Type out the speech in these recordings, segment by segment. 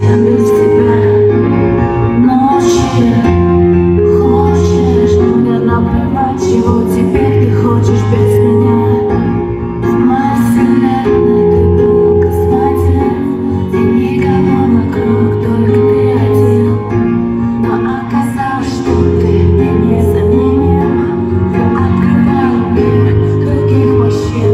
совсем без тебя. Ночи хочешь, мне наплевать, чего теперь ты хочешь без меня. В моей вселенной ты был косматик, и никого вокруг, только ты один. Но оказалось, что ты мне незаменим. Я открываю мир других мужчин.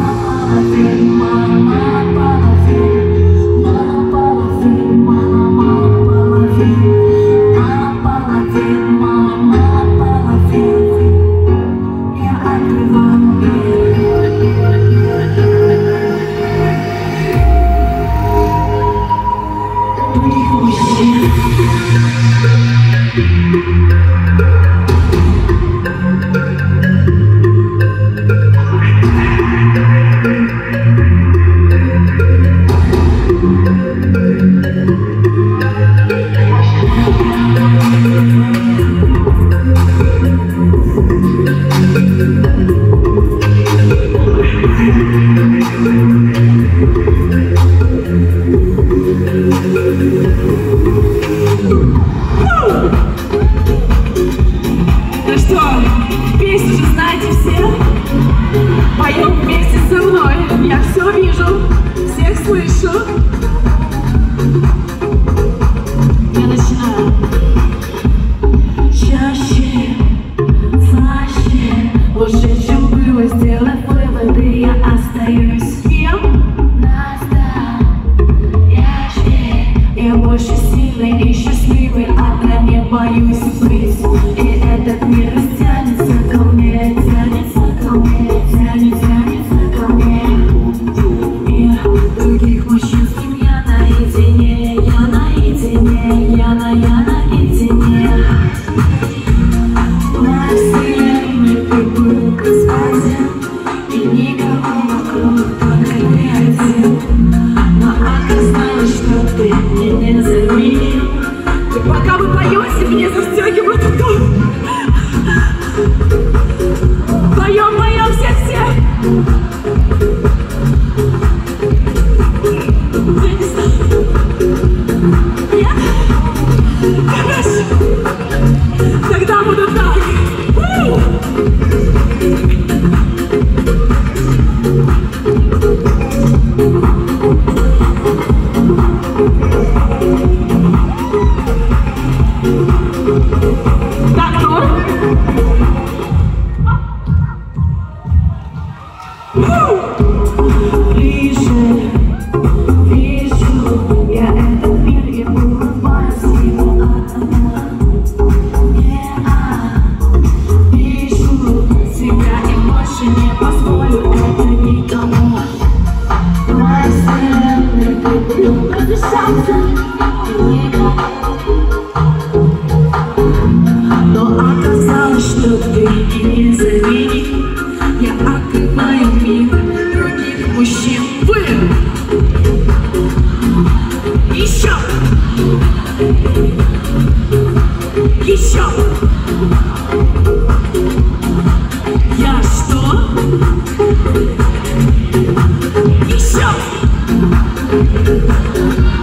Ну что, песню же знаете все? Поем вместе со мной. Я все вижу, всех слышу. Я начинаю. Чаще, слаще, лучше, чем было, сделав выводы, я остаюсь. Кем? Я больше сильный и счастливый, одна не боюсь быть. И этот мир тянется ко мне, тянется ко мне, тянется ко мне. И других мужчин с ним я наедине, я наедине, я наедине. В моей вселенной ты был господин, и никого вокруг, только ты один. Но оказалось, что ты мне не заменил. И пока вы поете, мне застегивают тут. Поем, поем, все-все. Я не знаю. Я? Хорошо. Тогда буду так. Так, ну? Ближе, вижу я этот мир и улыбаюсь ему одна. Вижу себя и больше не позволю это никому. В моей вселенной ты был разрешаться и никому. Но оказалось, что ты не заменил. Я открываю мир других мужчин. Вы! Еще! Еще! Я что? Еще!